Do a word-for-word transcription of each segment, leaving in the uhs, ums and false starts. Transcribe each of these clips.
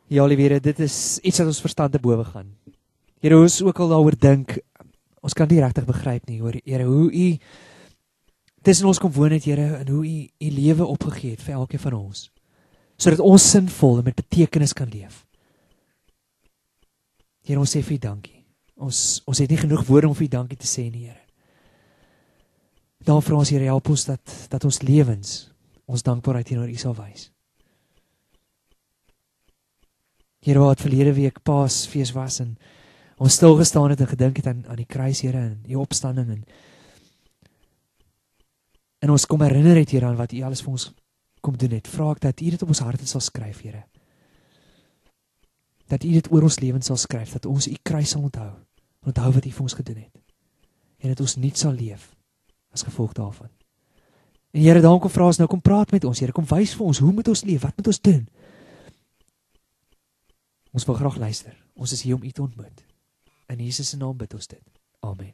Ja, liewe, dit is iets wat ons verstand te bowe gaan. Here, ons ook al daaroor dink, ons kan nie regtig begryp nie, hoor, Here, hoe u tussen ons kom woon het, Here, en hoe u u lewe opgegee het vir elkeen van ons, sodat ons sinvol en met betekenis kan leef. Here, ons sê vir u dankie. Ons, ons het nie genoeg woorde om vir u dankie te sê nie, Here. Dan vra ons, Here, help ons dat, dat ons lewens, ons dankbaarheid teenoor u sal wys. Here, waar het verlede week Paasfees was en ons stilgestaan het en gedink het aan, aan die kruis, Here, en die opstanding en, en ons kom herinner het, Here, aan wat u alles vir ons kom doen het. Vra ek dat u dit op ons harte sal skryf, Here. Dat u dit oor ons lewens sal skryf, dat ons u kruis sal onthou, onthou wat u vir ons gedoen het. En dat ons niet sal leef as gevolg daarvan. En Here, daarom kom vra ons nou, kom praat met ons, Here, kom wys vir ons, hoe moet ons leef, wat moet ons doen? Ons wil graag luister. Ons is hier om u te ontmoet. In Jesus se naam bid ons dit. Amen.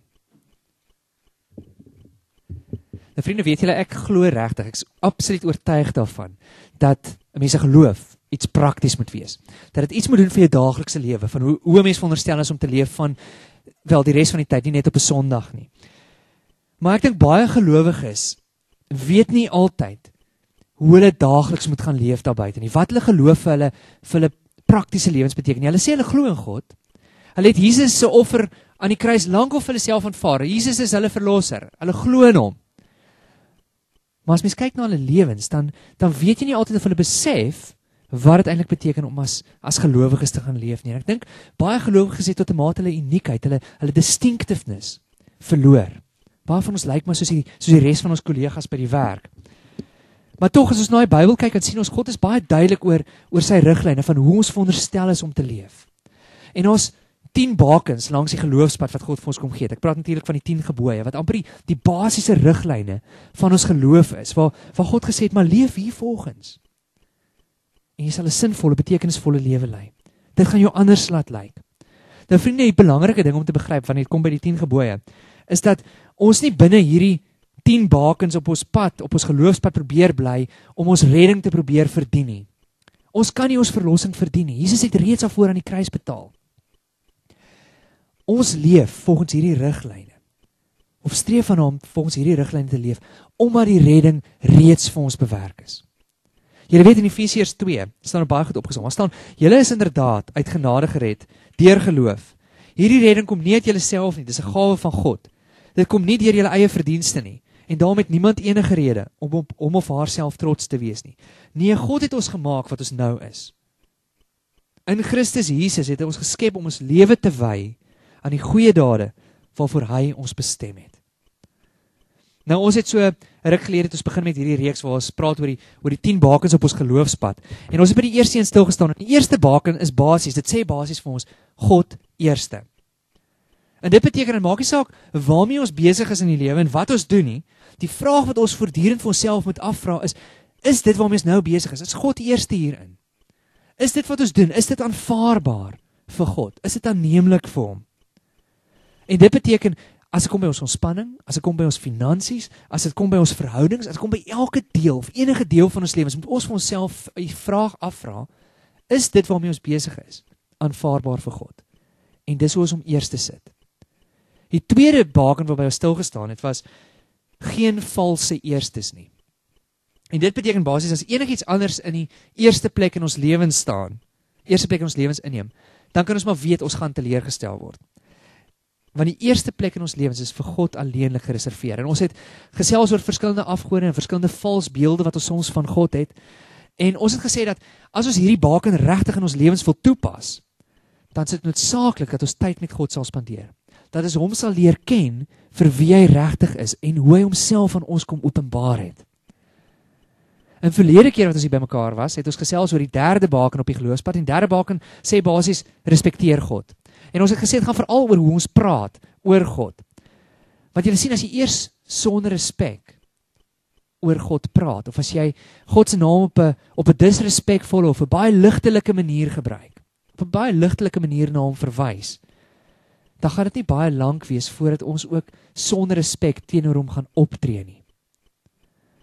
Nou vriende, weet julle, ek glo regtig, ek is absoluut oortuig daarvan, dat 'n mens se geloof iets prakties moet wees. Dat dit iets moet doen vir jou daaglikse lewe, van hoe, hoe 'n mens veronderstel is om te leef van, wel die res van die tyd, nie net op 'n Sondag nie. Maar ek dink baie gelowiges weet nie altyd hoe hulle daagliks moet gaan leef daar buite nie. Wat hulle geloof vir hulle, vir hulle praktiese lewens beteken. Hulle sê hulle glo in God. Hulle het Jesus se offer aan die kruis lank al vir hulle self aanvaar. Jesus is hulle verlosser. Hulle glo in hom. Maar as mens kyk na hulle lewens, dan dan weet jy nie altyd of hulle besef wat dit eintlik beteken om as as gelowiges te gaan leef nie. En ek dink baie gelowiges het tot 'n mate hulle uniekheid, hulle hulle distinctiveness verloor. Baie van ons lyk maar soos die soos die res van ons kollegas by die werk. Maar tog, as ons na die Bybel kyk, dan sien ons God is baie duidelik oor, oor sy riglyne van hoe ons veronderstel is om te leef. En ons tien bakens langs die geloofspad wat God vir ons kom gee. Ek praat natuurlik van die tien gebooie, wat amper die, die basiese riglyne van ons geloof is, waar, waar God gesê het, maar leef hier volgens. En jy sal 'n sinvolle, betekenisvolle lewe lei. Dit gaan jou anders laat lyk. Nou vriende, die belangrike ding om te begryp, wanneer dit kom by die tien gebooie, is dat ons nie binne hierdie tien bakens op ons pad, op ons geloofspad probeer bly, om ons redding te probeer verdien nie. Ons kan nie ons verlossing verdien nie. Jesus het reeds al voor aan die kruis betaal. Ons leef volgens hierdie riglyne, of streef van hom volgens hierdie riglyne te leef, omdat die redding reeds vir ons bewerk is. Julle weet in Efesiërs twee, staan er baie goed opgesom, maar staan, julle is inderdaad uit genade gered, deur geloof. Hierdie redding kom nie uit julle self nie, dis 'n gawe van God. Dit kom nie deur julle eie verdienste nie, en daarom het niemand enige rede om op hom of haarself trots te wees nie. Nee, God het ons gemaak wat ons nou is. In Christus Jesus het hy ons geskep om ons lewe te wy aan die goeie dade waarvoor hy ons bestem het. Nou ons het so 'n ruk gelede het ons begin met hierdie reeks waar ons praat oor die oor die tien bakens op ons geloofspad. En ons het by die eerste een stil gestaan. Die eerste baken is basies. Dit sê basies vir ons God eerste. En dit beteken en maak nie saak waarmee ons besig is in die lewe en wat ons doen nie. Die vraag wat ons voortdurend vir onsself moet afvra is, is dit waarmee ons nou besig is? Is God eerste hierin? Is dit wat ons doen? Is dit aanvaarbaar vir God? Is dit aanneemlik vir hom? En dit beteken, as dit kom by ons ontspanning, as dit kom by ons finansies, as dit kom by ons verhoudings, as dit kom by elke deel of enige deel van ons lewens, moet ons vir onsself die vraag afvra, is dit waarmee ons besig is aanvaarbaar vir God? En dis hoe ons om eers te sit. Die tweede baken waarby ons stilgestaan het, was geen valse eerstes nie. En dit beteken basies, as enigiets anders in die eerste plek in ons lewens staan, eerste plek in ons lewens inneem, dan kan ons maar weet, ons gaan teleurgestel word. Want die eerste plek in ons lewens is vir God alleenlik gereserveer. En ons het gesels oor verskillende afgode en verskillende vals beelde wat ons soms van God het. En ons het gesê dat as ons hierdie baken regtig in ons lewens wil toepas, dan is dit noodsaaklik dat ons tyd met God sal spandeer. Dat ons hom sal leer ken vir wie hy regtig is en hoe hy homself aan ons kom openbaar het. In verlede keer wat ons hier by mekaar was, het ons gesels oor die derde baken op die geloofspad. En die derde baken sê basies, respekteer God. En ons het gesê, het gaan veral oor hoe ons praat oor God. Want julle sien, as jy eers sonder respek oor God praat, of as jy God se naam op 'n op 'n disrespekvolle of 'n baie ligtelike manier gebruik, op 'n baie ligtelike manier na hom verwys, dan gaan dit nie baie lank wees voordat ons ook sonder respek teenoor hom gaan optree nie.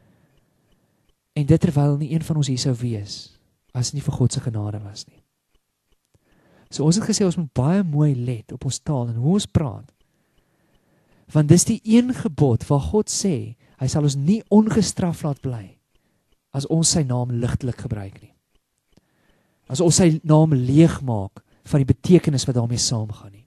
En dit terwyl nie een van ons hier sou wees, as nie vir God se genade was nie. So ons het gesê, ons moet baie mooi let op ons taal en hoe ons praat. Want dis die een gebod waar God sê, hy sal ons nie ongestraf laat bly, as ons sy naam ligtelik gebruik nie. As ons sy naam leeg maak, van die betekenis wat daarmee saamgaan nie.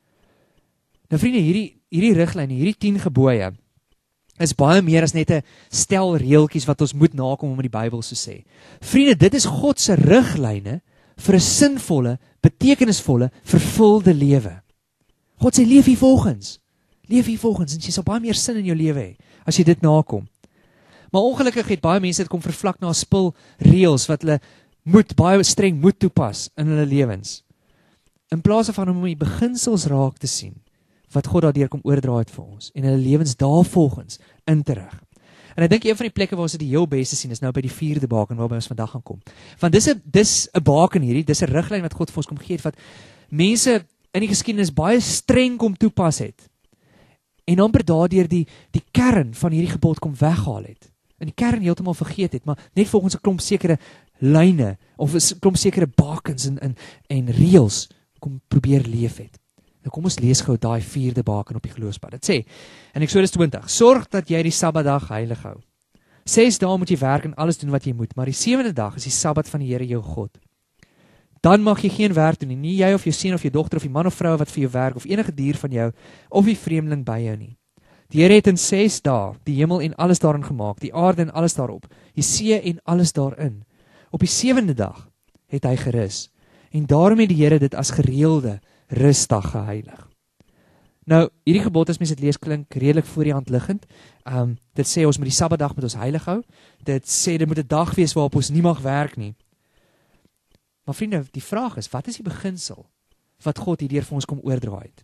Nou vriende, hierdie, hierdie riglyne, hierdie tien gebooie, is baie meer as net 'n stel reeltjies wat ons moet nakom om in die Bybel so sê. Vriende, dit is God se riglyne vir 'n sinvolle, betekenisvolle, vervulde lewe. God sê, leef hier volgens. Leef hier volgens, en jy sal baie meer sin in jou lewe hê, as jy dit nakom. Maar ongelukkig het baie mense dit kom vervlak na 'n spul reëls, wat hulle moet, baie streng moet toepas in hulle lewens. In plaas van om die beginsels raak te sien, wat God daardeur kom oordra het vir ons, en hulle lewens daarvolgens in te rig. En ek dink een van die plekke waar ons dit die heel beste sien, is nou by die vierde baken, waarby ons vandag gaan kom. Want dis 'n dis 'n baken hierdie, dis 'n riglyn wat God vir ons kom gee het, wat mense in die geskiedenis baie streng kom toepas het. En amper daardeur die, die kern van hierdie gebod kom weghaal het. En die kern heeltemal vergeet het, maar net volgens 'n klomp sekere lyne, of 'n klomp sekere bakens en, en, en reëls, kom probeer leef het. Nou kom ons lees gou daai vierde baken op die geloofspad. Dit sê, in Eksodus twintig, sorg dat jy die Sabbatdag heilig hou. Ses dae moet jy werk en alles doen wat jy moet, maar die sewende dag is die Sabbat van die Here jou God. Dan mag jy geen werk doen nie, nie jy of jou seun of jou dogter of die man of vrou wat vir jou werk, of enige dier van jou, of die vreemdeling by jou nie. Die Here het in ses dae die hemel en alles daarin gemaak, die aarde en alles daarop, die see en alles daarin. Op die sewende dag het hy gerus, en daarom het die Here dit as gereelde rusdag geheilig. Nou, hierdie gebod, as mens dit lees, klink redelik voor die hand liggend. Um, dit sê ons moet die Sabbatdag met ons heilig hou. Dit sê dit moet 'n dag wees waarop ons nie mag werk nie. Maar vriende, die vraag is, wat is die beginsel wat God hierdeur vir ons kom oordra het?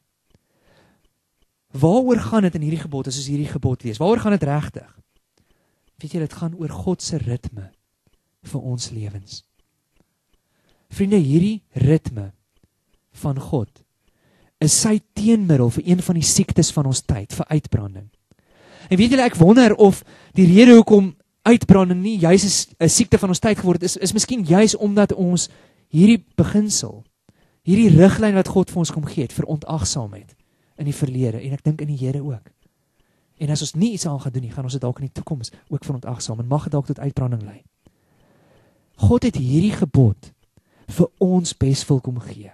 Waaroor gaan dit in hierdie gebod as ons hierdie gebod lees? Waaroor gaan dit regtig? Weet jy, dit gaan oor God se ritme vir ons lewens. Vriende, hierdie ritme van God is sy teenmiddel vir een van die siektes van ons tyd, vir uitbranding. En weet julle, ek wonder of die rede hoekom uitbranding nie juis 'n siekte van ons tyd geword het, is, is miskien juis omdat ons hierdie beginsel, hierdie riglyn wat God vir ons kom gee het, verontagsaam het in die verlede, en ek dink in die Here ook. En as ons nie iets aan gaan doen nie, gaan ons dit dalk in die toekoms ook verontagsaam, en mag dit dalk tot uitbranding lei. God het hierdie gebod vir ons beswil kom gee.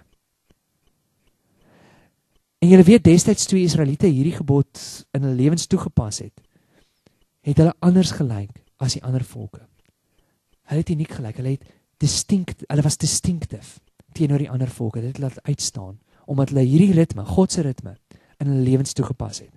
En julle weet, destyds toe die Israeliete hierdie gebod in hulle lewens toegepas het, het hulle anders gelyk as die ander volke. Hulle het uniek gelyk, hulle het distinct, hulle was distinctief teenoor die ander volke, dit laat uitstaan, omdat hulle hierdie ritme, God se ritme, in hulle lewens toegepas het.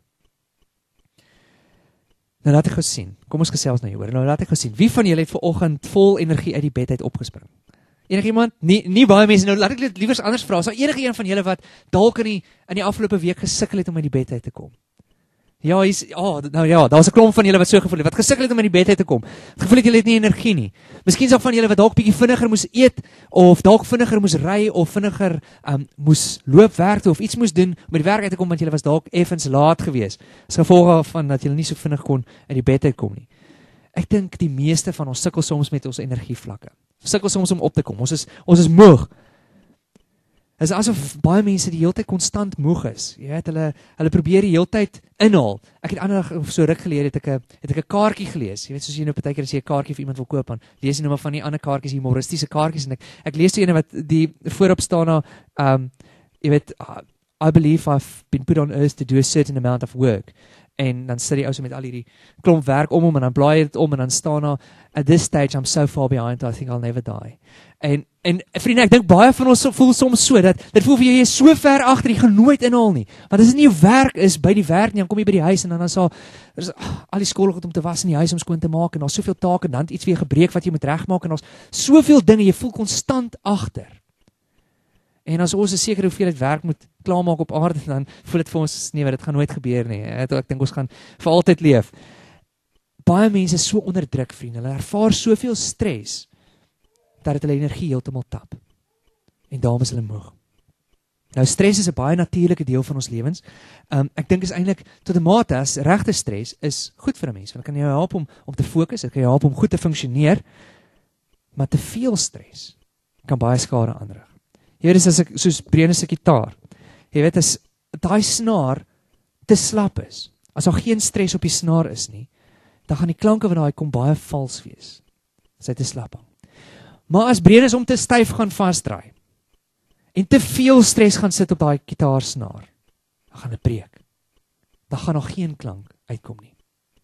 Nou laat ek gou sien, kom ons gesels nou hieroor, nou laat ek gou sien, wie van julle het vanoggend vol energie uit die bed uit opgespring? Enige iemand? Nie, nie baie mense, nou laat ek dit liewers anders vra, is daar enige een van julle wat dalk in die, in die afgelope week gesukkel het om uit die bed uit te kom? Ja, hier's, oh, nou ja, daar was 'n klomp van julle wat so gevoel het, wat gesukkel het om uit die bed uit te kom. Het gevoel het julle het nie energie nie. Miskien is daar van julle wat dalk bietjie vinniger moes eet, of dalk vinniger moes ry, of vinniger um, moes loop werk toe, of iets moes doen om by die werk uit te kom, want julle was dalk effens laat gewees. As gevolg van dat julle nie so vinnig kon uit die bed uitkom nie. Ek dink die meeste van ons sukkel soms met ons energievlakke. Sukkel soms om op te kom. Ons is ons is moeg. Dit is asof baie mense die hele tyd konstant moeg is. Jy weet, hulle hulle probeer die hele tyd inhaal. Ek het ander dag so ruk gelede het ek 'n het ek 'n kaartjie gelees. Jy weet, soos jy nou partykeer as jy 'n kaartjie vir iemand wil koop, dan lees jy nou maar van die ander kaartjies, die humoristiese kaartjies, en ek ek lees die ene wat die voorop staan na um jy weet, I believe I've been put on earth to do a certain amount of work. En dan sit die ou so met al hierdie klomp werk om hom, en dan blaai dit om, en dan staan daar, at this stage I'm so far behind, I think I'll never die. En en vriende, ek dink baie van ons voel soms so, dat dit voel vir jou, jy is so ver agter, jy gaan nooit inhaal nie. Want as dit nie jou werk is, by die werk nie, dan kom jy by die huis, en dan is daar, er is oh, al die skoolgoed om te was in die huis om skoon te maak, en daar's soveel take, en dan iets weer gebreek wat jy moet regmaak, en daar's soveel dinge, jy voel konstant agter. En as ons 'n sekere hoeveelheid werk moet klaarmaak op aarde, dan voel dit vir ons, nee, dit gaan nooit gebeur nie. Ek dink ons gaan vir altyd leef. Baie mense is so onder druk, vriende. Hulle ervaar soveel stres, dat dit hulle energie heeltemal tap. En daarom is hulle moeg. Nou, stres is 'n baie natuurlike deel van ons lewens. Um, ek dink is eintlik, tot 'n mate, as regte stres, is goed vir 'n mens. Want dit kan jou help om, om te fokus, dit kan jou help om goed te funksioneer. Maar te veel stres kan baie skade aanrig. Jy weet, dis as ek, soos Breën se gitaar. Jy weet, as daai snaar te slap is, as daar geen stres op die snaar is nie, dan gaan die klanke van daai kom baie vals wees, as hy te slap hang. Maar as Breën om te styf gaan vasdraai, en te veel stres gaan sit op daai gitaarsnaar, dan gaan dit breek. Dan gaan nog geen klank uitkom nie.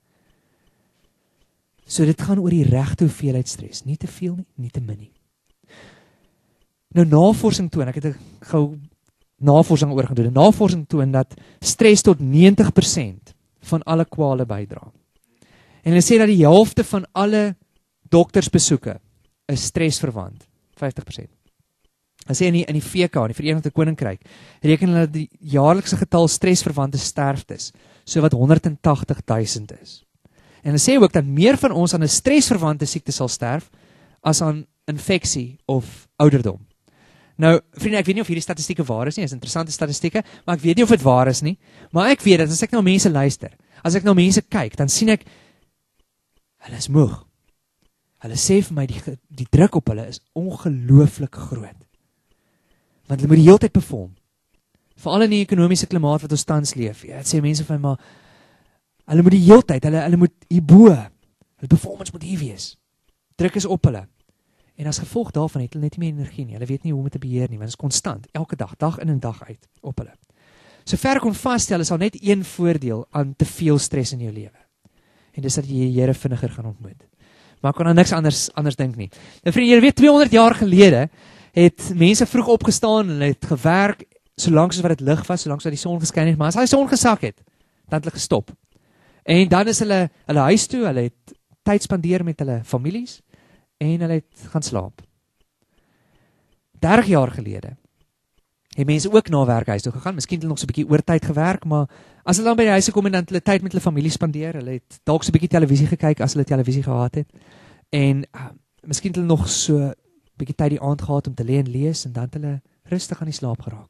So dit gaan oor die regte hoeveelheid stres, nie te veel nie, nie te min nie. Nou navorsing toon, ek het 'n gou navorsing oor gaan doen. Navorsing toon dat stres tot negentig persent van alle kwale bydra. En hulle sê dat die helfte van alle doktersbesoeke is stresverwant, vyftig persent. Hulle sê in die, in die V K, in die Verenigde Koninkryk, reken hulle dat die jaarlikse getal stresverwante sterftes so wat honderdtagtig duisend is. En hulle sê ook dat meer van ons aan 'n stresverwante siekte sal sterf as aan infeksie of ouderdom. Nou, vriende, ek weet nie of hierdie statistieke waar is nie, is interessante statistieke, maar ek weet nie of dit waar is nie, maar ek weet dat as ek na mense luister, as ek na mense kyk, dan sien ek, hulle is moeg. Hulle sê vir my, die, die druk op hulle is ongelooflik groot. Want hulle moet die hele tyd perform. Veral in die ekonomiese klimaat wat ons tans leef. Ja, het sê mense van my, maar hulle moet die hele tyd, hulle, hulle moet hierbo, hulle performance moet hier wees. Druk is op hulle. En as gevolg daarvan het hulle net nie meer energie nie. Hulle weet nie hoe om dit te beheer nie, want dit is konstant, elke dag, dag in en dag uit, op hulle. So ver kon vasstel, is al net een voordeel aan te veel stres in jou lewe. En dis dat jy die Here vinniger gaan ontmoet. Maar ek kan aan niks anders, anders dink nie. Nou vriende, jy weet, tweehonderd jaar gelede, het mense vroeg opgestaan, en het gewerk, solank soos wat dit lig was, solank soos wat die son geskyn het, maar as hy son gesak het, dan het hulle gestop. En dan is hulle, hulle huis toe, hulle het tyd spandeer met hulle families, en hulle het gaan slaap. dertig jaar gelede, het mense ook na werk huis toe gegaan, miskien het hulle nog so 'n bietjie oortyd gewerk, maar as hulle dan by die huis gekom en dan hulle tyd met hulle familie spandeer, hulle het dalk so 'n bietjie televisie gekyk, as hulle televisie gehad het, en uh, miskien het hulle nog so 'n bietjie tyd die aand gehad om te lê en lees, en dan het hulle rustig aan die slaap geraak.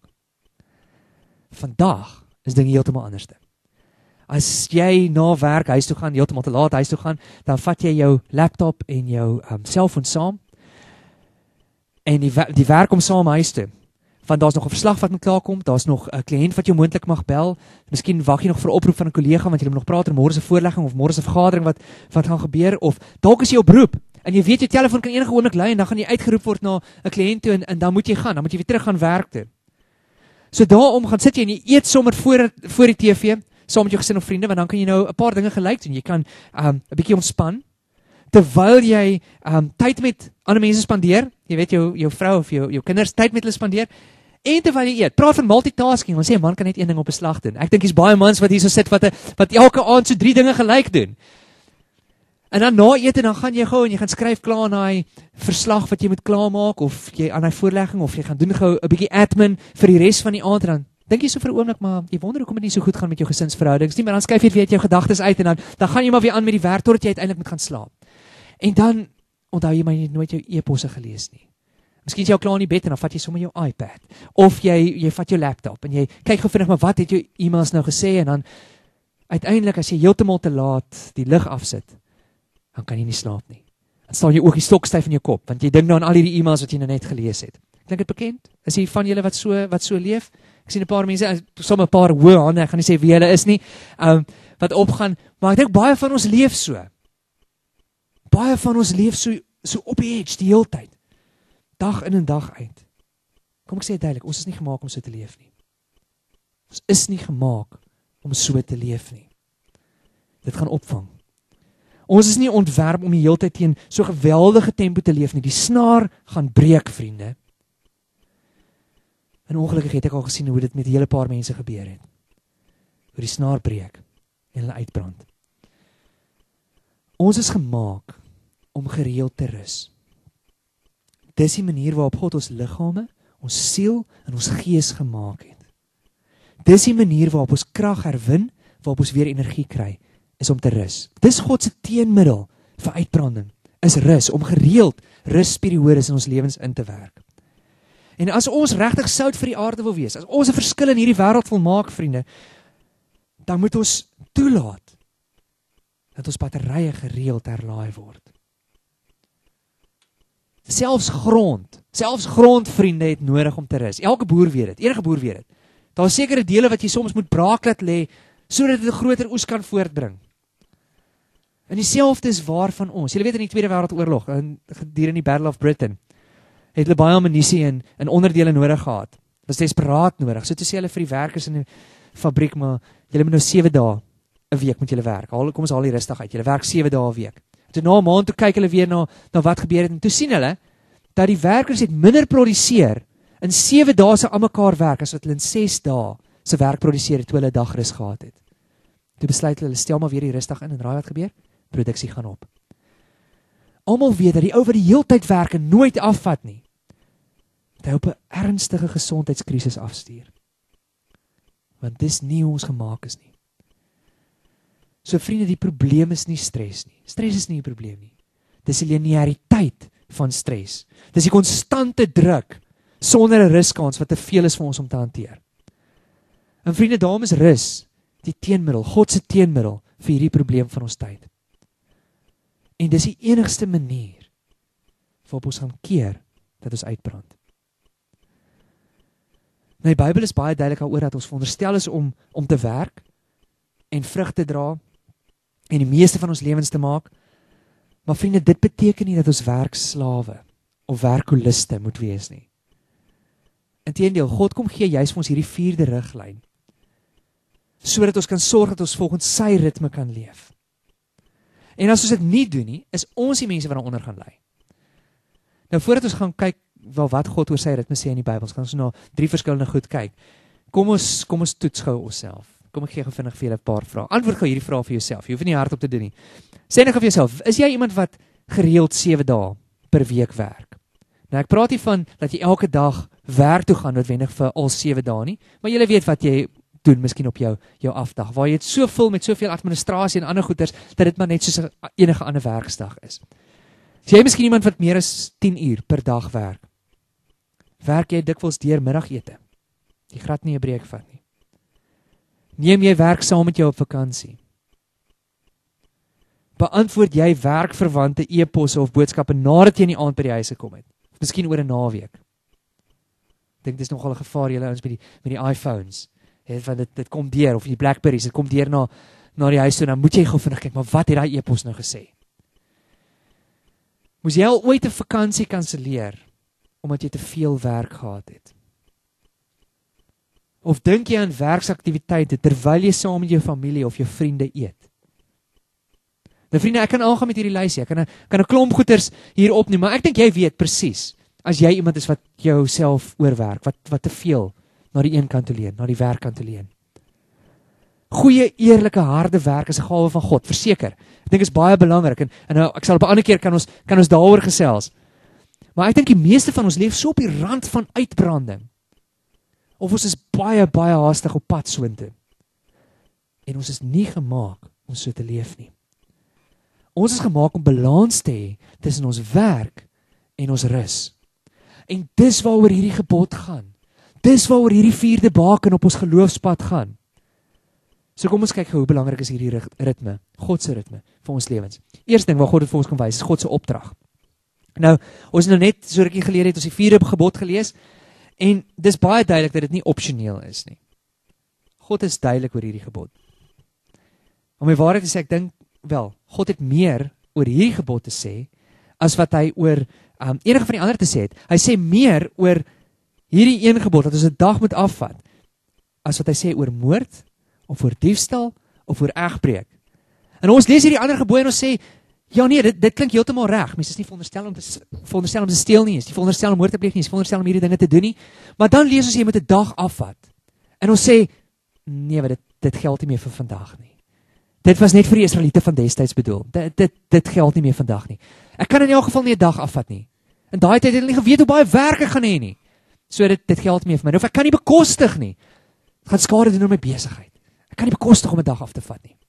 Vandag is dinge heeltemal anderste. As jy na werk huis toe gaan, heeltemal te laat huis toe gaan, dan vat jy jou laptop en jou um, selfoon saam, en die, die werk om saam huis toe. Want daar's nog 'n verslag wat moet klaarkom, daar's nog 'n kliënt wat jou moontlik mag bel, miskien wag jy nog vir 'n oproep van 'n kollega, want jy moet nog praat oor môre se voorlegging, of môre se vergadering wat, wat gaan gebeur, of dalk is jy op beroep, en jy weet jou telefoon kan enige oomblik lui, en dan gaan jy uitgeroep word na 'n kliënt toe, en, en dan moet jy gaan, dan moet jy weer terug gaan werk toe. So daarom gaan sit jy en jy eet sommer voor, voor die T V, saam met jou gesin of vriende, want dan kan jy nou 'n paar dinge gelyk doen. Jy kan 'n um, bietjie ontspan, terwyl jy um, tyd met ander mense spandeer, jy weet jou, jou vrou of jou, jou kinders tyd met hulle spandeer, en terwyl jy eet. Praat van multitasking, ons sê 'n man kan net een ding op 'n slag doen. Ek dink hier's baie mans wat hier so sit, wat, wat elke aand so drie dinge gelyk doen. En dan na ete, dan gaan jy gou en jy gaan skryf klaar aan daai verslag wat jy moet klaarmaak, of jy aan daai voorlegging, of jy gaan doen gou 'n bietjie admin vir die res van die aand, en dan dink jy so vir 'n oomblik, maar jy wonder hoekom dit nie so goed gaan met jou gesinsverhoudings nie, maar dan skuif jy weer jou gedagtes uit, en dan, dan gaan jy maar weer aan met die werk, totdat jy uiteindelik moet gaan slaap. En dan onthou jy maar jy het nooit jou e-posse gelees nie. Miskien is jy al klaar in die bed, en dan vat jy sommer jou iPad, of jy, jy vat jou laptop, en jy kyk gou vinnig, maar wat het jou e-mails nou gesê, en dan uiteindelik, as jy heeltemal te laat die lig afsit, dan kan jy nie slaap nie. Dan staan jy ook die stokstyf in jou kop, want jy dink nou aan al die e-mails wat jy nou net gelees het. Klink dit bekend? Is jy van julle wat so, wat so leef? Ek sien 'n paar mense, sommer 'n paar hoë hande, ek gaan nie sê wie hulle is nie, um, wat opgaan, maar ek dink baie van ons leef so. Baie van ons leef so, so op die edge die hele tyd. Dag in en dag uit. Kom ek sê duidelik, ons is nie gemaak om so te leef nie. Ons is nie gemaak om so te leef nie. Dit gaan opvang. Ons is nie ontwerp om die hele tyd teen so geweldige tempo te leef nie. Die snaar gaan breek, vriende. En ongelukkig het ek al gesien hoe dit met 'n hele paar mense gebeur het. Hoe die snaar breek en hulle uitbrand. Ons is gemaak om gereeld te rus. Dis die manier waarop God ons liggame, ons siel en ons gees gemaak het. Dis die manier waarop ons krag herwin, waarop ons weer energie kry, is om te rus. Dis God se teenmiddel vir uitbranding, is rus, om gereeld rusperiodes in ons lewens in te werk. En as ons regtig sout vir die aarde wil wees, as ons 'n verskil in hierdie wêreld wil maak, vriende, dan moet ons toelaat dat ons batterye gereeld herlaai word. Selfs grond, selfs grondvriende het nodig om te rus. Elke boer weet dit, enige boer weet dit. Daar is sekere dele wat jy soms moet braak laat lê, sodat dit 'n groter oes kan voortbring. En dieselfde is waar van ons. Julle weet in die Tweede Wêreldoorlog, in gedurende die Battle of Britain, het hulle baie ammunisie en, en onderdele nodig gehad. Dit was desperaat nodig. So toe sê hulle vir die werkers in die fabriek, maar julle moet nou sewe dae 'n week moet julle werk. Haal, kom ons haal die rustig uit. Julle werk sewe dae 'n week. Toe na 'n maand toe kyk hulle weer na, na wat gebeur het en toe sien hulle dat die werkers het minder produseer in sewe dae se aan mekaar werk as wat hulle in ses dae se werk produseer het toe hulle 'n dag rus gehad het. Toe besluit hulle, stel maar weer die rustig in en raai wat gebeur? Produksie gaan op. Almal weet dat die ou wat die heeltyd werk en nooit afvat nie, dat hy op 'n ernstige gesondheidskrisis afstuur. Want dis nie hoe ons gemaak is nie. So vriende, die probleem is nie stres nie. Stres is nie die probleem nie. Dis die lineariteit van stres. Dis die konstante druk sonder 'n ruskans wat te veel is vir ons om te hanteer. En vriende, daarom is rus die teenmiddel, God se teenmiddel vir hierdie probleem van ons tyd. En dis die enigste manier waarop ons gaan keer dat ons uitbrand. Nou, die Bybel is baie duidelik daaroor dat ons veronderstel is om, om te werk en vrug te dra en die meeste van ons lewens te maak. Maar vriende, dit beteken nie dat ons werkslawe of werkholiste moet wees nie. Inteendeel, God kom gee juist vir ons hierdie vierde riglyn, sodat ons kan sorg dat ons volgens sy ritme kan leef. En as ons dit nie doen nie, is ons die mense wat daaronder gaan lei. Nou, voordat ons gaan kyk wel wat God oor sy ritme sê in die Bybel, ons gaan ons na drie verskillende goed kyk. Kom ons, kom ons toets gou onsself. Kom ek gee gou vinnig vir julle 'n paar vrae. Antwoord gou hierdie vrae vir jouself. Jy hoef nie hardop te doen nie. Sê net vir jouself, is jy iemand wat gereeld sewe dae per week werk? Nou, ek praat nie van dat jy elke dag werk toe gaan noodwendig vir al sewe dae nie, maar jy weet wat jy doen miskien op jou jou afdag, waar jy het so vul met soveel administrasie en ander goeders, dat dit maar net soos enige ander werksdag is. Is jy miskien iemand wat meer as tien uur per dag werk? Werk jy dikwels deur middagete? Jy glad nie 'n breek vat nie. Neem jy werk saam met jou op vakansie? Beantwoord jy werkverwante e-posse of boodskappe nadat jy in die aand by die huis gekom het? Of miskien oor 'n naweek? Ek dink dis nogal 'n gevaar julle ouens met die met die iPhones. Het, want dit dit kom deur of die Blackberries, dit kom deur na na die huis toe, dan moet jy gou vinnig kyk, maar wat het daai e-pos nou gesê? Moes jy al ooit 'n vakansie kanselleer omdat jy te veel werk gehad het? Of dink jy aan werksaktiwiteite terwyl jy saam met jou familie of jou vriende eet? Nou vriende, ek kan aangaan met hierdie lysie, ek kan 'n kan 'n klomp goeters hier opneem, maar ek dink jy weet presies, as jy iemand is wat jouself oorwerk, wat wat te veel na die een kant toe leen, na die werk kant toe leen. Goeie, eerlike, harde werk is 'n gawe van God, verseker. Ek dink is baie belangrik en en nou, ek sal op 'n ander keer kan ons kan ons daaroor gesels. Maar ek dink die meeste van ons leef so op die rand van uitbranding. Of ons is baie baie haastig op pad soontoe. En ons is nie gemaak om so te leef nie. Ons is gemaak om balans te hê tussen ons werk en ons rus. En dis waaroor hierdie gebod gaan. Dis waaroor hierdie vierde baken op ons geloofspad gaan. So kom ons kyk hoe belangrik is hierdie ritme, God se ritme vir ons lewens. Eerste ding wat God het vir ons kom wys, is God se opdrag. Nou, ons nou net so rukkie gelede het ons die vierde gebod gelees en dis baie duidelik dat dit nie opsioneel is nie. God is duidelik oor hierdie gebod. Om die waarheid te sê, ek dink wel, God het meer oor hierdie gebod te sê as wat hy oor um, enige van die ander te sê het. Hy sê meer oor hierdie een gebod dat ons 'n dag moet afvat as wat hy sê oor moord of oor diefstal of oor egbreek. En ons lees hierdie ander gebooie en ons sê, ja nee, dit, dit klink heeltemal reg. Mense is nie veronderstel om te veronderstel om te steel nie, is nie veronderstel om moord te pleeg nie, is veronderstel om hierdie dinge te doen nie. Maar dan lees ons jy moet 'n dag afvat. En ons sê, nee, maar dit dit geld nie meer vir vandag nie. Dit was net vir die Israeliete van destyds bedoel. Dit dit dit geld nie meer vandag nie. Ek kan in elk geval nie 'n dag afvat nie. In daai tyd het hulle nie geweet hoe baie werk ek gaan hê nie. So dit dit geld nie meer vir my. Of ek kan nie bekostig nie. Dit gaan skade doen aan my besigheid. Ek kan nie bekostig om 'n dag af te vat nie.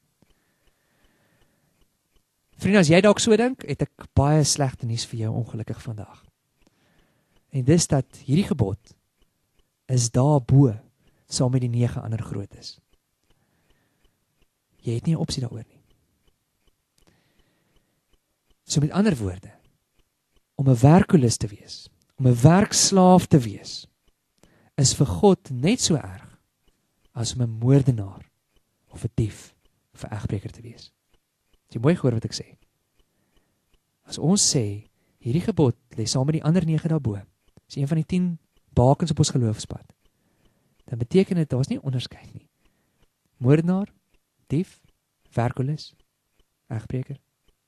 Vriende, as jy dalk so dink, het ek baie slegte nuus vir jou ongelukkig vandag. En dis dat hierdie gebod is daarbo saam met die nege ander grootes. Jy het nie 'n opsie daaroor nie. So met ander woorde, om 'n werkulis te wees, om 'n werkslaaf te wees, is vir God net so erg as om 'n moordenaar of 'n dief of 'n egbreker te wees. Jy mooi gehoor wat ek sê. As ons sê, hierdie gebod lê saam met die ander nege daarbo, is een van die tien bakens op ons geloofspad, dan beteken dit, daar is nie onderskeid nie. Moordenaar, dief, werkulis, egbreker.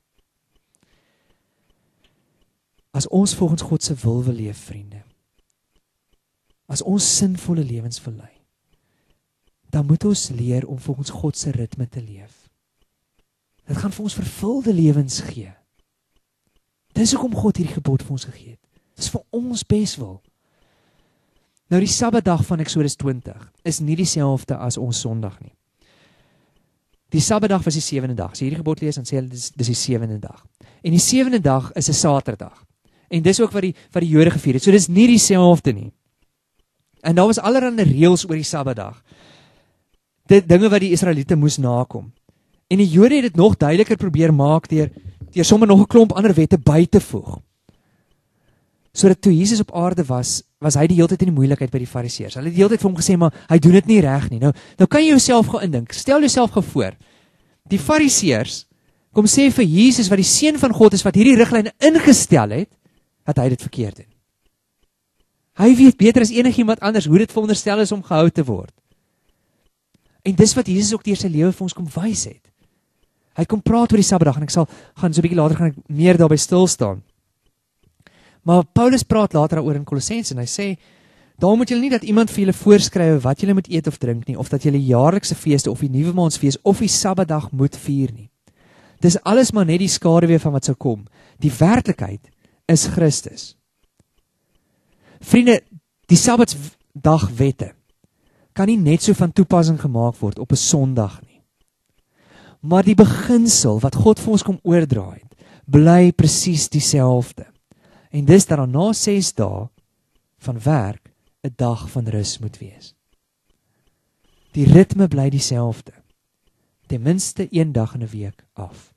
As ons volgens God se wil wil leef, vriende, as ons sinvolle lewens wil lei, dan moet ons leer om volgens God se ritme te leef. Dit gaan vir ons vervulde lewens gee. Dis hoekom God hierdie gebod vir ons gegee het. Dis vir ons beswil. Nou die Sabbatdag van Eksodus twintig is nie dieselfde as ons Sondag nie. Die Sabbatdag was die sewende dag. As jy hierdie gebod lees, dan sê hulle dis, dis die sewende dag. En die sewende dag is 'n Saterdag. En dis ook wat die wat die Jode gevier het. So dis nie dieselfde nie. En daar was allerlei reëls oor die Sabbatdag. Dit dinge wat die Israeliete moes nakom. En die Jode het dit nog duideliker probeer maak deur deur sommer nog 'n klomp ander wette by te voeg. Sodat toe Jesus op aarde was, was hy die hele tyd in die moeilikheid by die Fariseërs. Hulle het die hele tyd vir hom gesê, maar hy doen dit nie reg nie. Nou, nou kan jy jouself gou indink. Stel jouself gou voor. Die Fariseërs kom sê vir Jesus wat die seun van God is wat hierdie riglyne ingestel het, dat hy dit verkeerd doen. Hy weet beter as enigiemand anders hoe dit veronderstel is om gehou te word. En dis wat Jesus ook deur sy lewe vir ons kom wys het. Hy kom praat oor die Sabbatdag en ek sal gaan so 'n bietjie later gaan ek meer daarby stil staan. Maar Paulus praat later daaroor in Kolossense en hy sê, daarom moet julle nie dat iemand vir julle voorskrywe wat julle moet eet of drink nie, of dat julle jaarlikse feeste of die nuwe maansfees of die Sabbatdag moet vier nie. Dis alles maar net die skaduwee van wat sou kom. Die werklikheid is Christus. Vriende, die Sabbatsdagwette kan nie net so van toepassing gemaak word op 'n Sondag nie. Maar die beginsel wat God vir ons kom oordra het, bly presies dieselfde. En dis dat dan na ses dae van werk 'n dag van rus moet wees. Die ritme bly dieselfde. Ten minste een dag in 'n week af.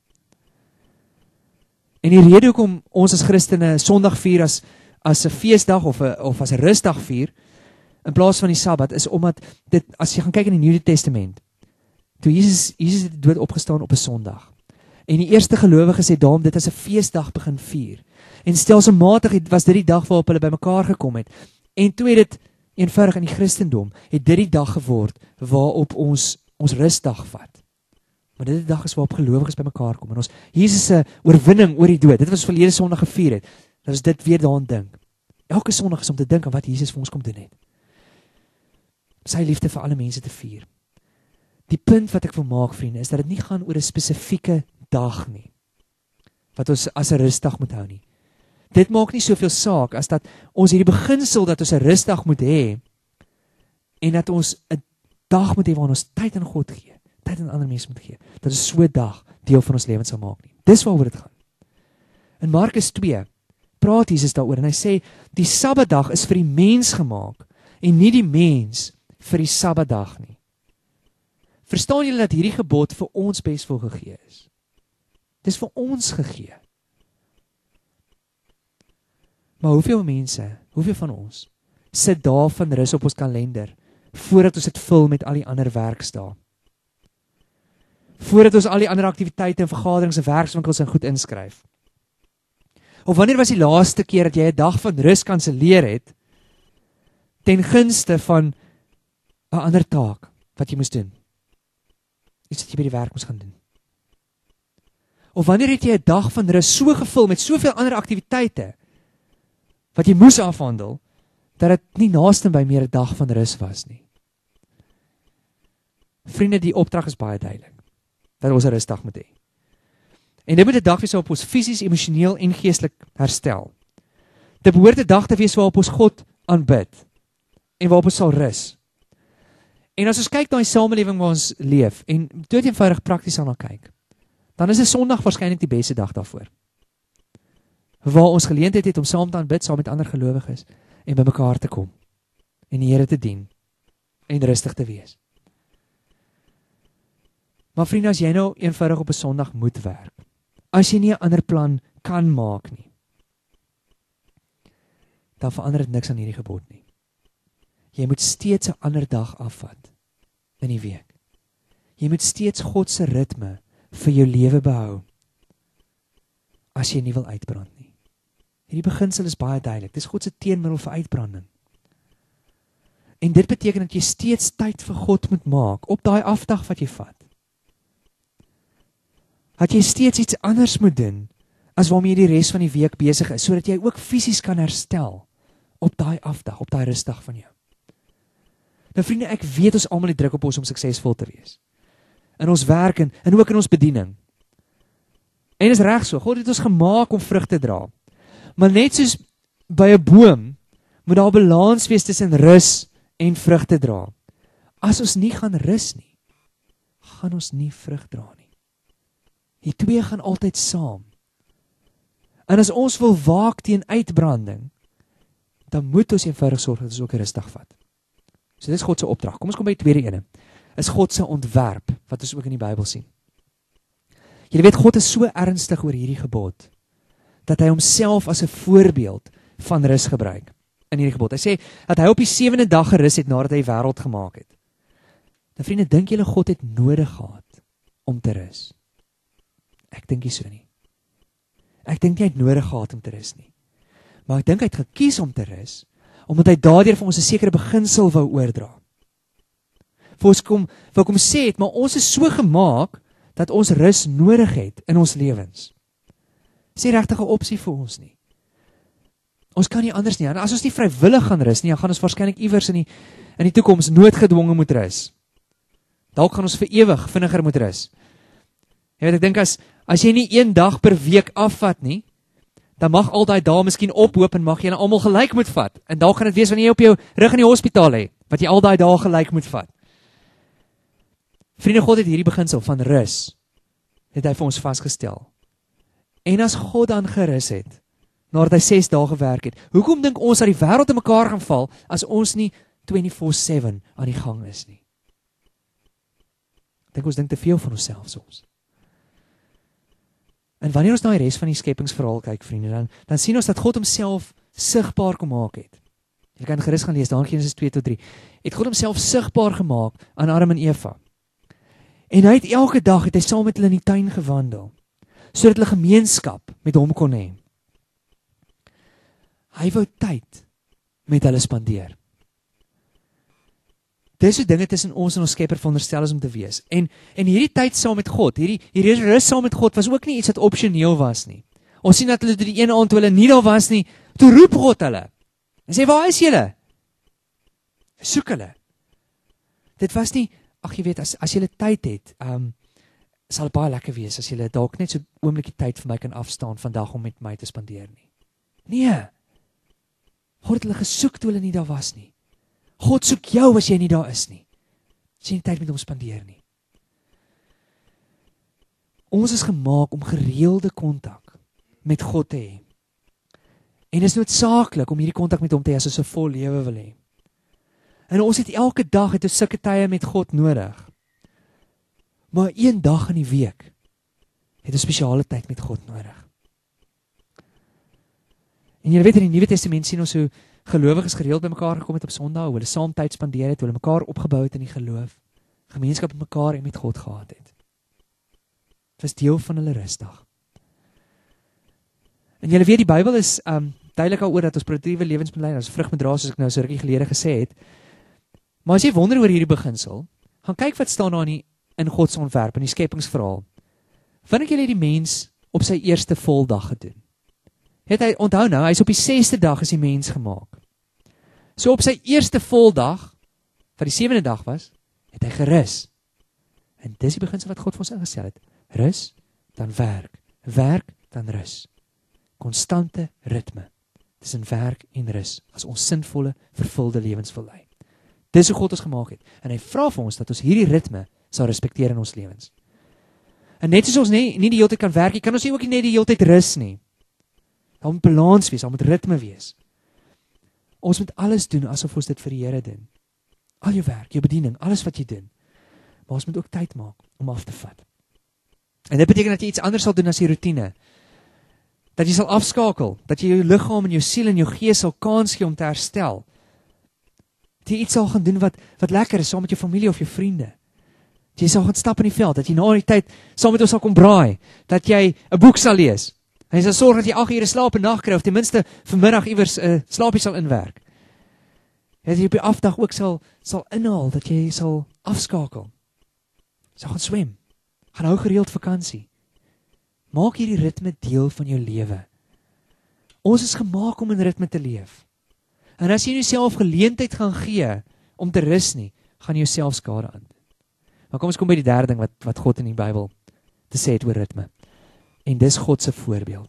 En die rede hoekom ons as Christene Sondag vier as as 'n feesdag of 'n of as 'n rusdag vier in plaas van die Sabbat is omdat dit, as jy gaan kyk in die Nuwe Testament, toe Jesus Jesus het dood opgestaan op 'n Sondag. En die eerste gelowiges het daarom dit as 'n feesdag begin vier. En stelselmatig was dit die dag waarop hulle bymekaar gekom het. En toe het dit eenvoudig in die Christendom het dit die dag geword waarop ons ons rusdag vat. Maar dit is die dag is waarop gelowiges bymekaar kom en ons Jesus se oorwinning oor die dood. Dit was verlede Sondag gevier het. Dat ons dit weer daaraan dink. Elke Sondag is om te dink aan wat Jesus vir ons kom doen het. Sy liefde vir alle mense te vier. Die punt wat ek wil maak, vriende, is dat dit nie gaan oor 'n spesifieke dag nie, wat ons as 'n rusdag moet hou nie. Dit maak nie soveel saak as dat ons hierdie beginsel dat ons 'n rusdag moet hê en dat ons 'n dag moet hê waar ons tyd aan God gee, tyd aan ander mense moet gee, dat ons so 'n dag deel van ons lewens sal maak nie. Dis waaroor dit gaan. In Markus twee praat Jesus daaroor en hy sê die Sabbatdag is vir die mens gemaak en nie die mens vir die Sabbatdag nie. Verstaan julle dat hierdie gebod vir ons beswil gegee is? Dis vir ons gegee. Maar hoeveel mense, hoeveel van ons sit dae van rus op ons kalender voordat ons dit vul met al die ander werksdae? Voordat ons al die ander aktiwiteite en vergaderings en werkswinkels en goed inskryf? Of wanneer was die laaste keer dat jy 'n dag van rus kanselleer het ten gunste van 'n ander taak wat jy moes doen? Iets wat jy by die werk moes gaan doen. Of wanneer het jy 'n dag van rus so gevul met soveel ander aktiwiteite wat jy moes afhandel, dat dit nie naaste by meer 'n dag van rus was nie. Vriende, die opdrag is baie duidelik, dat ons 'n rusdag moet hê. En dit moet 'n dag wees waarop ons fisies, emosioneel en geestelik herstel. Dit behoort 'n dag te wees waarop ons God aanbid, en waarop ons sal rus. En as ons kyk na die samelewing waar ons leef, en dood eenvoudig prakties aan na kyk, dan is 'n Sondag waarskynlik die beste dag daarvoor. Waar ons geleentheid het om saam te aanbid, saam met ander gelowiges, en by mekaar te kom, en die Here te dien, en rustig te wees. Maar vriende, as jy nou eenvoudig op 'n Sondag moet werk, as jy nie 'n ander plan kan maak nie, dan verander dit niks aan hierdie gebod nie. Jy moet steeds 'n ander dag afvat in die week. Jy moet steeds God se ritme vir jou lewe behou, as jy nie wil uitbrand nie. Hierdie beginsel is baie duidelik. Dis God se teenmiddel vir uitbranding. En dit beteken dat jy steeds tyd vir God moet maak, op daai afdag wat jy vat. Dat jy steeds iets anders moet doen, as waarmee jy die res van die week besig is, sodat jy ook fisies kan herstel, op daai afdag, op daai rusdag van jou. Nou vriende, ek weet ons almal die druk op ons om suksesvol te wees. In ons werk en, en ook in ons bediening. En is reg so, God het ons gemaak om vrug te dra. Maar net soos by 'n boom, moet daar 'n balans wees tussen rus en vrug te dra. As ons nie gaan rus nie, gaan ons nie vrug dra nie. Die twee gaan altyd saam. En as ons wil waak teen uitbranding, dan moet ons eenvoudig sorg dat ons ook 'n rusdag vat. So dis God se opdrag. Kom ons kom by die tweede ene. Is God se ontwerp, wat ons ook in die Bybel sien. Jy weet, God is so ernstig oor hierdie gebod, dat hy homself as 'n voorbeeld van rus gebruik in hierdie gebod. Hy sê, dat hy op die sewende dag gerus het, nadat hy die wêreld gemaak het. Nou vriende, dink julle God het nodig gehad om te rus? Ek dink nie so nie. Ek dink nie hy het nodig gehad om te rus nie. Maar ek dink hy het gekies om te rus, omdat hy daardeur vir ons 'n sekere beginsel wou oordra. Vir ons kom, wil kom sê het, maar ons is so gemaak, dat ons rus nodig het in ons lewens. Dis nie regtig 'n opsie vir ons nie. Ons kan nie anders nie. En as ons nie vrywillig gaan rus nie, dan gaan ons waarskynlik iewers in die, in die toekoms noodgedwonge moet rus. Dalk gaan ons vir ewig vinniger moet rus. Jy weet, ek dink as, as jy nie een dag per week afvat nie, dan mag al daai dae miskien ophoop en mag jy almal gelyk moet vat. En dalk gaan dit wees wanneer jy op jou rug in die hospitaal lê, wat jy al daai dae gelyk moet vat. Vriende, God het hierdie beginsel van rus, het hy vir ons vasgestel. En as God dan gerus het, nadat hy ses dae gewerk het, hoekom dink ons dat die wêreld in mekaar gaan val, as ons nie twenty-four seven aan die gang is nie? Ek dink ons dink te veel van onsself soms. En wanneer ons na die res van die skepingsverhaal kyk, vriende, dan, dan sien ons dat God homself sigbaar kom maak het. Jy kan gerus gaan lees, daar in Genesis two tot three. Het God homself sigbaar gemaak aan Adam en Eva. En hy het elke dag, het hy saam met hulle in die tuin gewandel, sodat hulle gemeenskap met hom kon hê. Hy wou tyd met hulle spandeer. Dis so dinge tussen ons en ons Skepper veronderstel is om te wees. En, en hierdie tyd saam met God, hierdie, hierdie rus saam met God, was ook nie iets wat opsioneel was nie. Ons sien dat hulle die ene aand, toe hulle nie daar was nie, toe roep God hulle. En sê, waar is julle? Soek hulle. Dit was nie, ag jy weet, as, as julle tyd het, um, sal het baie lekker wees, as julle dalk net so oomblikie tyd vir my kan afstaan, vandag om met my te spandeer nie. Nee, God het hulle gesoek toe hulle nie daar was nie. God soek jou as jy nie daar is nie. As jy nie tyd met hom spandeer nie. Ons is gemaak om gereelde kontak met God te hê. En is noodsaaklik om hierdie kontak met hom te hê as ons 'n vol lewe wil hê. En ons het elke dag het ons sulke tye met God nodig. Maar een dag in die week het ons spesiale tyd met God nodig. En jy weet, in die Nuwe Testament sien ons hoe gelowiges gereeld by mekaar gekom het op Sondag, hoe hulle saam tyd spandeer het, hoe hulle mekaar opgebou het in die geloof, gemeenskap met mekaar en met God gehad het. Het was deel van hulle rusdag. En julle weet, die Bybel is um, duidelik daaroor dat ons produktiewe lewens moet lei, ons vrug moet dra, soos ek nou so rukkie gelede gesê het. Maar as jy wonder oor hierdie beginsel, gaan kyk wat staan daar in, in God se ontwerp, in die skepingsverhaal. Wanneer het julle die mens op sy eerste voldag gedoen? Het hy, onthou nou, hy is op die sesde dag is die mens gemaak. So op sy eerste voldag, wat die sewende dag was, het hy gerus. En dis die beginsel wat God vir ons ingestel het. Rus, dan werk. Werk, dan rus. Konstante ritme tussen werk en rus, as ons sinvolle, vervulde lewens wil lei. Dis hoe God ons gemaak het. En hy vra vir ons dat ons hierdie ritme sal respekteer in ons lewens. En net soos ons nie, nie die hele tyd kan werk, jy kan ons nie ook nie net die hele tyd rus nie. Daar moet balans wees, daar moet ritme wees. Ons moet alles doen asof ons dit vir die Here doen. Al jou werk, jou bediening, alles wat jy doen. Maar ons moet ook tyd maak om af te vat. En dit beteken dat jy iets anders sal doen as die routine. Dat jy sal afskakel, dat jy jou liggaam en jou siel en jou gees sal kans gee om te herstel. Dat jy iets sal gaan doen wat, wat lekker is, saam met jou familie of jou vriende. Dat jy sal gaan stap in die veld, dat jy na die tyd saam met ons sal kom braai, dat jy 'n boek sal lees. En jy sal sorg dat jy agt ure slaap 'n nag kry, of ten minste vanmiddag iewers 'n uh, slaapie sal inwerk. Dat jy op die afdag ook sal, sal inhaal, dat jy sal afskakel. Sal gaan swem, gaan hou gereeld vakansie. Maak hierdie ritme deel van jou lewe. Ons is gemaak om in ritme te leef. En as jy jouself geleentheid gaan gee om te rus nie, gaan jy jouself skade aan. Maar kom ons kom by die derde ding wat, wat God in die Bybel te sê het oor ritme. En dis God se voorbeeld.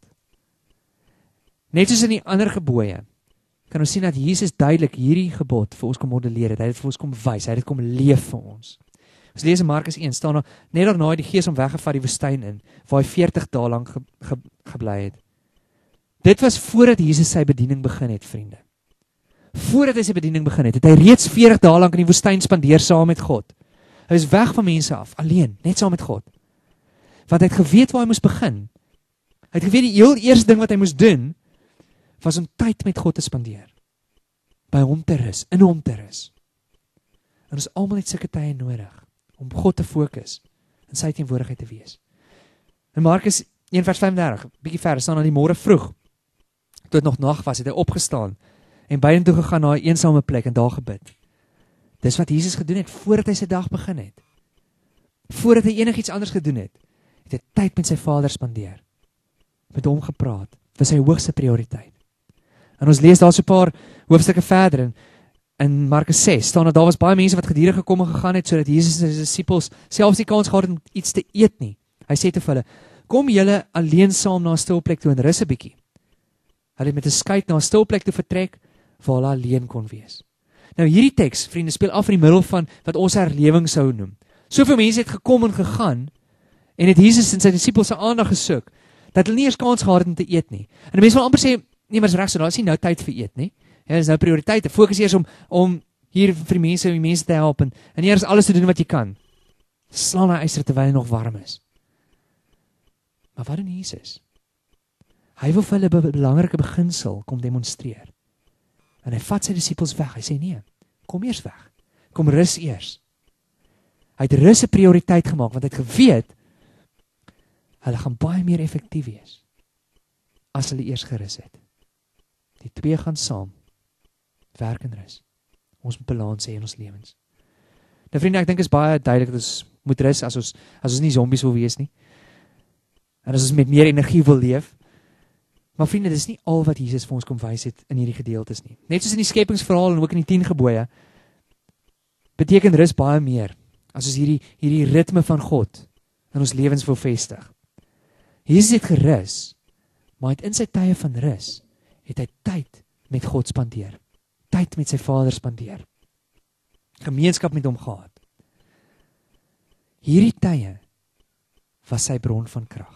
Net soos in die ander gebooie, kan ons sien dat Jesus duidelik hierdie gebod vir ons kom modelleer het. Hy het dit vir ons kom wys, hy het dit kom leef vir ons. Ons lees in Markus een, staan daar, net daarna het die Gees hom weggevat die woestyn in, waar hy veertig dae lank ge, ge, gebly het. Dit was voordat Jesus sy bediening begin het, vriende. Voordat hy sy bediening begin het, het hy reeds veertig dae lank in die woestyn spandeer saam met God. Hy is weg van mense af, alleen, net saam met God. Want hy het geweet waar hy moes begin. Hy het geweet die heel eerste ding wat hy moes doen, was om tyd met God te spandeer. By hom te rus, in hom te rus. En ons almal het sulke tye nodig, om God te fokus, in sy teenwoordigheid te wees. In Markus een vers vyf-en-dertig, bietjie verder, staan aan die môre vroeg, toe het nog nag was, het hy opgestaan, en beiden toe gegaan na 'n eensame plek, en daar gebid. Dis wat Jesus gedoen het, voordat hy sy dag begin het. Voordat hy enigiets anders gedoen het, het hy tyd met sy Vader spandeer. Met hom gepraat, vir sy hoogste prioriteit. En ons lees daar so 'n paar hoofstukke verder, en in Markus ses staan dat daar was baie mense wat gedurig gekom en gegaan het, sodat Jesus en sy disippels selfs nie kans gehad het om iets te eet nie. Hy sê te vir hulle, kom julle alleen saam na 'n stil plek toe en rus 'n bietjie. Hulle het met 'n skuit na 'n stil plek toe vertrek, waar hulle alleen kon wees. Nou hierdie teks, vriende, speel af in die middel van wat ons herlewing sou noem. Soveel mense het gekom en gegaan, en het Jesus en sy disippels se aandag gesoek, dat hulle nie eers kans gehad het om te eet nie. En die mense wil amper sê, nee, maar is reg so, daar is nie nou tyd vir eet nie. Ja, dis nou prioriteite. Fokus eers om om hier vir die mense, om die mense te help en, en eers alles te doen wat jy kan. Slaan na yster terwyl hy nog warm is. Maar wat doen Jesus? Hy wil vir hulle 'n belangrike beginsel kom demonstreer. En hy vat sy disippels weg. Hy sê nee, kom eers weg. Kom rus eers. Hy het rus 'n prioriteit gemaak, want hy het geweet hulle gaan baie meer effektief wees as hulle eers gerus het. Die twee gaan saam. Werk en rus. Ons moet balans hê in ons lewens. Nou vriende, ek dink is baie duidelik dat ons moet rus as ons as ons nie zombies wil wees nie. En as ons met meer energie wil leef. Maar vriende, dis nie al wat Jesus vir ons kom wys het in hierdie gedeeltes nie. Net soos in die skepingsverhaal en ook in die tien gebooie, beteken rus baie meer as ons hierdie hierdie ritme van God in ons lewens wil vestig. Jesus het gerus, maar het in sy tye van rus het hy tyd met God spandeer. Tyd met sy Vader spandeer. Gemeenskap met hom gehad. Hierdie tye was sy bron van krag.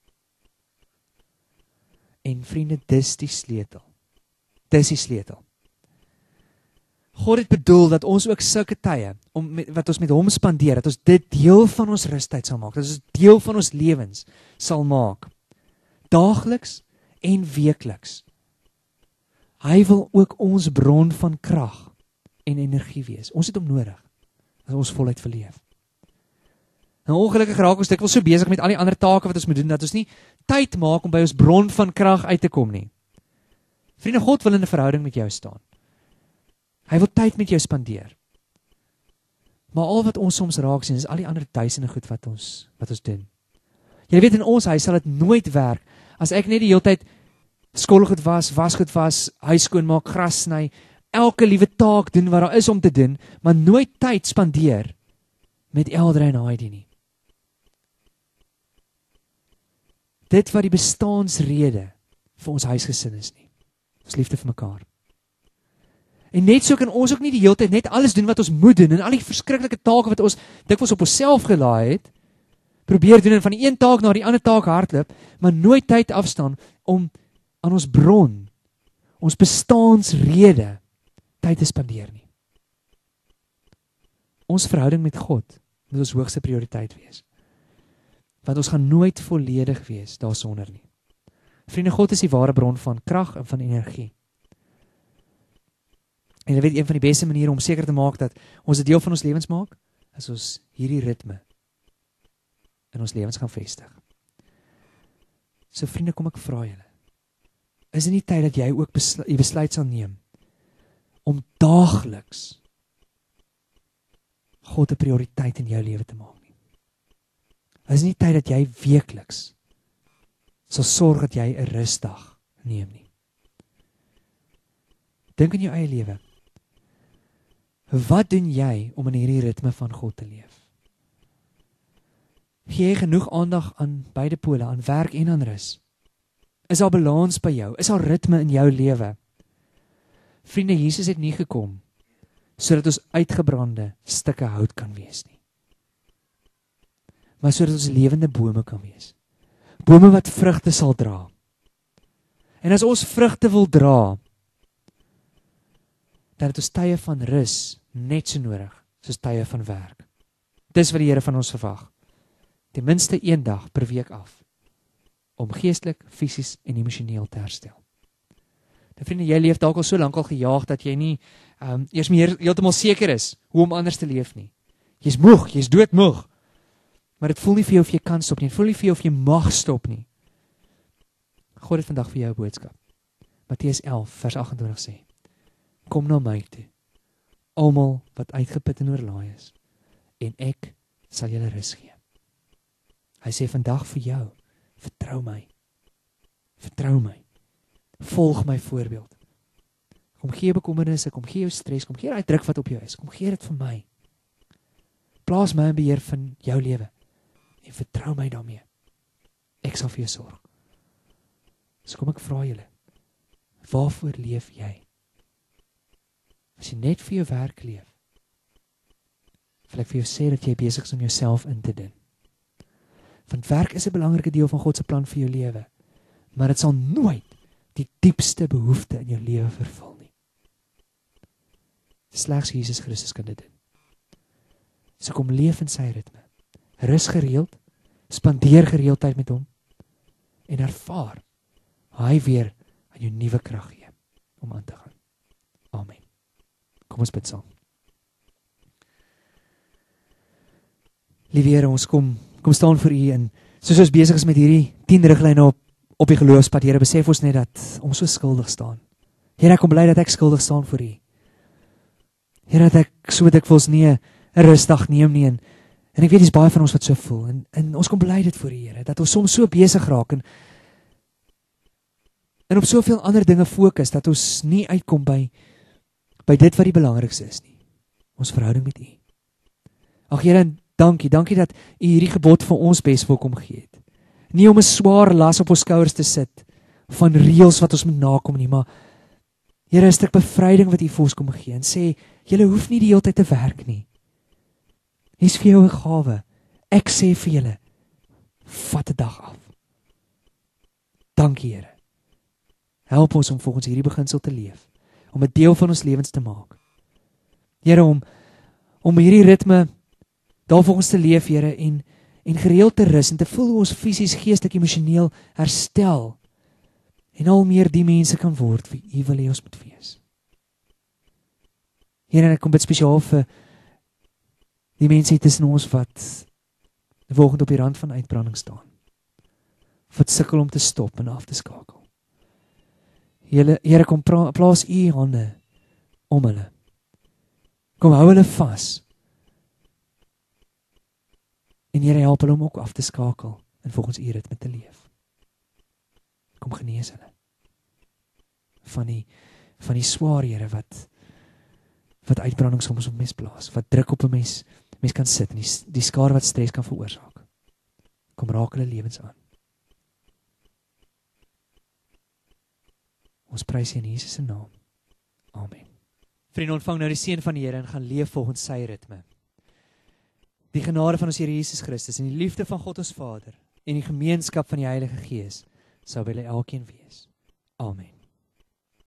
En vriende, dis die sleutel. Dis die sleutel. God het bedoel dat ons ook sulke tye, om met, wat ons met hom spandeer, dat ons dit deel van ons rustyd sal maak, dat ons deel van ons lewens sal maak. Daagliks en weekliks. Hy wil ook ons bron van krag en energie wees. Ons het hom nodig, as ons voluit verleef. Nou ongelukkig raak ons dikwels so besig met al die ander take wat ons moet doen, dat ons nie tyd maak om by ons bron van krag uit te kom nie. Vriende, God wil in 'n verhouding met jou staan. Hy wil tyd met jou spandeer. Maar al wat ons soms raak sien, is al die ander duisende goed wat ons, wat ons doen. Jy weet, in ons huis sal dit nooit werk, as ek net die hele tyd skoolgoed was, wasgoed was, huis skoonmaak, gras sny, elke liewe taak doen wat daar is om te doen, maar nooit tyd spandeer met Eldra en Heidi nie. Dit wat die bestaansrede vir ons huisgesin is nie. Ons liefde vir mekaar. En net so kan ons ook nie die hele tyd net alles doen wat ons moet doen, en al die verskriklike take wat ons dikwels op onsself gelaai het, probeer doen en van die een taak na die ander taak hardloop, maar nooit tyd afstaan om aan ons bron, ons bestaansrede, tyd te spandeer nie. Ons verhouding met God moet ons hoogste prioriteit wees. Want ons gaan nooit volledig wees daarsonder nie. Vriende, God is die ware bron van krag en van energie. En jy weet, een van die beste maniere om seker te maak dat ons 'n deel van ons lewens maak, is ons hierdie ritme in ons lewens gaan vestig. So vriende, kom ek vra julle, is dit nie tyd dat jy ook beslu- die besluit sal neem om daagliks God 'n prioriteit in jou lewe te maak nie? Is dit nie tyd dat jy weekliks sal sorg dat jy 'n rusdag neem nie? Dink in jou eie lewe. Wat doen jy om in hierdie ritme van God te leef? Gee jy genoeg aandag aan beide pole, aan werk en aan rus? Is daar balans by jou? Is daar ritme in jou lewe? Vriende, Jesus het nie gekom sodat ons uitgebrande stukke hout kan wees nie, maar sodat ons lewende bome kan wees. Bome wat vrugte sal dra. En as ons vrugte wil dra, dan het ons tye van rus net so nodig soos tye van werk. Dis wat die Here van ons verwag. Ten minste een dag per week af, om geestelik, fisies en emosioneel te herstel. Nou vriende, jy leef dalk al so lank al gejaag dat jy nie um, eers meer heeltemal seker is hoe om anders te leef nie. Jy's moeg, jy's doodmoeg. Maar dit voel nie vir jou of jy kan stop nie. Dit voel nie vir jou of jy mag stop nie. God het vandag vir jou 'n boodskap. Matteus elf vers agt en twintig sê: Kom na my toe, almal wat uitgeput en oorlaai is, en ek sal julle rus gee. Hy sê vandag vir jou, vertrou my. Vertrou my. Volg my voorbeeld. Kom gee bekommernisse, kom gee jou stres, kom gee daai druk wat op jou is. Kom gee dit vir my. Plaas my in beheer van jou lewe en vertrou my daarmee. Ek sal vir jou sorg. So kom ek vra julle, waarvoor leef jy? As jy net vir jou werk leef, wil ek vir jou sê dat jy besig is om jouself in te dien. Want werk is 'n belangrike deel van God se plan vir jou lewe, maar dit sal nooit die diepste behoefte in jou lewe vervul nie. Slegs Jesus Christus kan dit doen. So kom leef in sy ritme. Rus gereeld, spandeer gereeld tyd met hom en ervaar hy weer aan jou nuwe krag gee om aan te gaan. Amen. Kom ons bid saam. Liewe Here, ons kom kom staan vir U en soos ons besig is met hierdie tien riglyne op op die geloofspad, Here, besef ons net dat ons so skuldig staan. Here, ek kom bly dat ek skuldig staan vir U. Here, dat ek so dikwels nie 'n rusdag neem nie en en ek weet dis baie van ons wat so voel en en ons kom bly dit voor U, Here, dat ons soms so besig raak en en op soveel ander dinge fokus dat ons nie uitkom by by dit wat die belangrikste is nie. Ons verhouding met U. Ag Here, dankie, dankie dat U hierdie gebod vir ons beswil kom gee het. Nie om 'n swaar las op ons skouers te sit van reëls wat ons moet nakom nie, maar Here, 'n stuk bevryding wat U vir ons kom gee en sê, julle hoef nie die hele tyd te werk nie. Dis vir jou 'n gawe. Ek sê vir julle, vat 'n dag af. Dankie, Here. Help ons om volgens hierdie beginsel te leef, om 'n deel van ons lewens te maak. Here, om om hierdie ritme daar volgens te leef, Here, en en gereeld te rus en te voel hoe ons fisies, geestelik, emosioneel herstel en al meer die mense kan word wie U wil hê ons moet wees. Here, ek kom bid spesiaal vir die mense tussen ons wat volgende op die rand van uitbranding staan. Wat sukkel om te stop en af te skakel. Here, Here, kom pra, plaas U hande om hulle. Kom hou hulle vas. En Here, help hulle om ook af te skakel en volgens U ritme te leef. Kom genees hulle. Van die van die swaar, Here, wat wat uitbranding soms op mens plaas, wat druk op 'n mens, mens kan sit en die, die skade wat stres kan veroorsaak. Kom raak hulle lewens aan. Ons prys U in Jesus se naam. Amen. Vriende, ontvang nou die seën van die Here en gaan leef volgens sy ritme. Die genade van ons Here Jesus Christus en die liefde van God ons Vader en die gemeenskap van die Heilige Gees sal by julle elkeen wees. Amen.